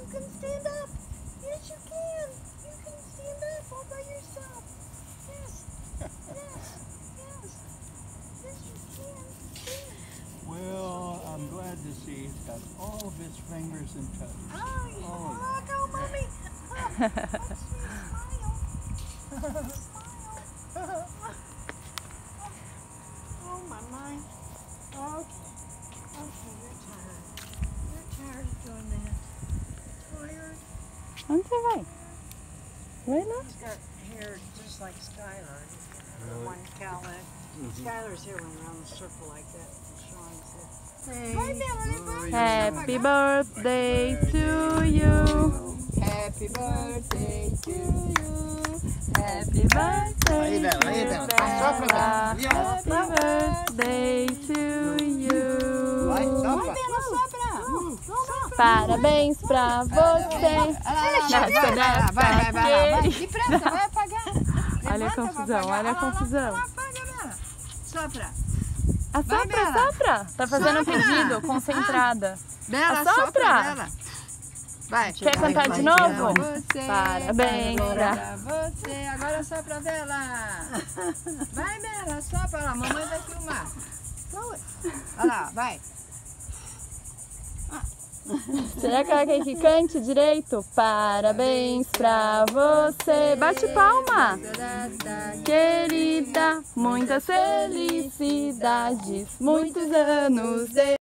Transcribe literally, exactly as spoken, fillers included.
can stand up. Yes, you can. You can stand up all by yourself. Yes. Yes. Yes. Yes, you can. Stand. Well, I'm glad to see he's got all of his fingers and toes. Oh, yeah. Oh. Look, oh, mommy. Oh, what's your smile? Smile. Oh, my mind. Okay. Okay, you're tired. You're tired of doing that. Tired. Onde você vai? Vai lá. He's got hair just like Skylar. Really? One cowlick. Mm-hmm. Skylar's hair went around the circle like that. Sean said, hey. Happy birthday to you. Happy birthday to you. Happy birthday. Aí, Bela, aí, Bela. Sopra, Bela. Happy birthday to you. Vai, sopra. Vai, Bela, sopra. Parabéns pra você. Vai, vai, vai, vai. Depressa, vai apagar. Olha a confusão, olha a confusão. Apaga, Bela. Sopra. Assopra, assopra. Tá fazendo um pedido, concentrada. Bela, Assopra. sopra, Bela. Vai. Quer cantar de novo? Você, Parabéns pra você. Agora sopra a vela. Vai, Bela, sopra lá. Mamãe vai filmar. Olha lá, vai. Será que ela quer que cante direito? Parabéns pra você. Bate palma. Querida, muitas felicidades, muitos anos de